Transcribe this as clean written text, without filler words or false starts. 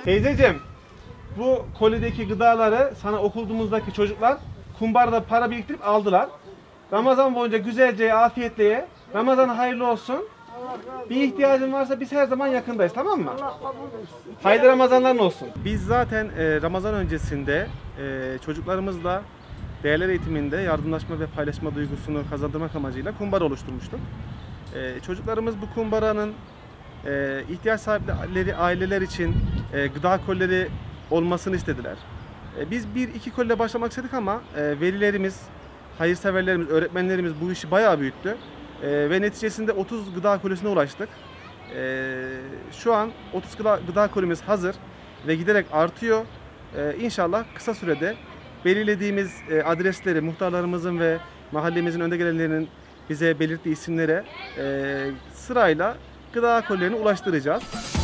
Teyzeciğim, bu kolideki gıdaları sana okulumuzdaki çocuklar kumbarada para biriktirip aldılar. Ramazan boyunca güzelce, afiyetle ye. Ramazan hayırlı olsun. Bir ihtiyacın varsa biz her zaman yakındayız, tamam mı? Hayırlı Ramazanların olsun. Biz zaten Ramazan öncesinde çocuklarımızla değerler eğitiminde yardımlaşma ve paylaşma duygusunu kazandırmak amacıyla kumbara oluşturmuştuk. Çocuklarımız bu kumbaranın ihtiyaç sahipleri aileler için gıda kolileri olmasını istediler. Biz 1-2 koliyle başlamak istedik ama velilerimiz, hayırseverlerimiz, öğretmenlerimiz bu işi bayağı büyüttü. Ve neticesinde 30 gıda kolisine ulaştık. Şu an 30 gıda kolimiz hazır ve giderek artıyor. İnşallah kısa sürede belirlediğimiz adresleri muhtarlarımızın ve mahallemizin önde gelenlerinin bize belirttiği isimlere sırayla gıda kolilerini ulaştıracağız.